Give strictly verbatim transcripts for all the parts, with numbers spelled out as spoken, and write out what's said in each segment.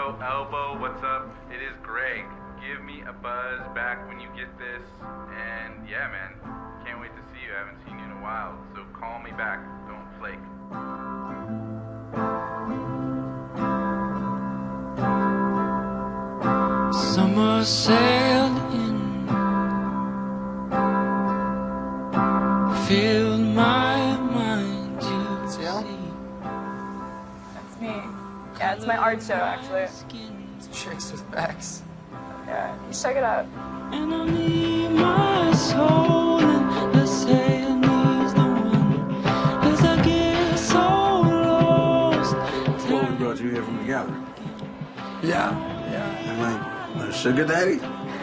Yo, Elbow, what's up? It is Greg. Give me a buzz back when you get this. And yeah, man, can't wait to see you. I haven't seen you in a while. So call me back. Don't flake. Summer sailed in, filled my mind to see. That's me. Yeah, it's my art show, actually. Chicks with backs. Yeah, you should check it out. And I need my soul, and the sail needs the wind, as I get so lost. Well, we brought you here from the gallery. Yeah, yeah. And like, a sugar daddy?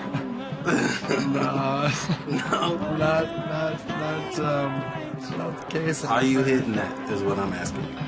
No, No. not, not, not, um, it's not the case. Are you hitting that, is what I'm asking you.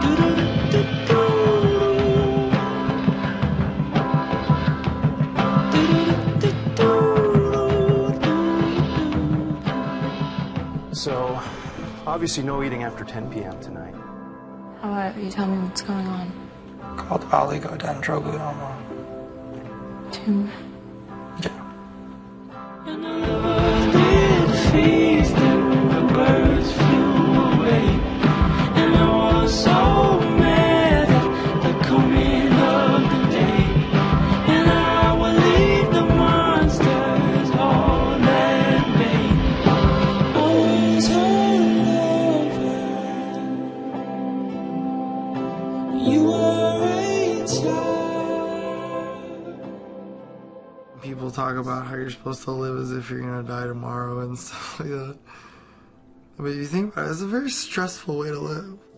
So, obviously no eating after ten p m tonight. How about you tell me what's going on? Called oligodendroglioma. Tumor. Yeah. And the lovers did feast, and the birds flew away. And I was so mad at the coming of the day. And I would leave the monsters all at bay. Oh, turn over. You were a child. People talk about how you're supposed to live as if you're gonna die tomorrow and stuff like that. But if you think about it, it's a very stressful way to live.